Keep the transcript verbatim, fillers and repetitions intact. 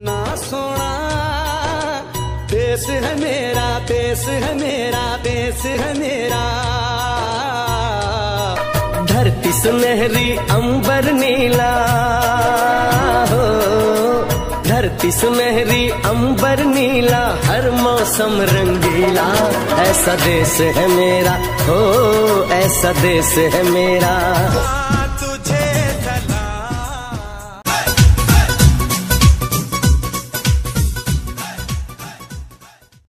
ना सोना देश है मेरा, देश है मेरा, देश है मेरा। धरती सुनहरी अंबर नीला हो, धरती सुनहरी अंबर नीला, हर मौसम रंगीला। ऐसा देश है मेरा हो, ऐसा देश है मेरा।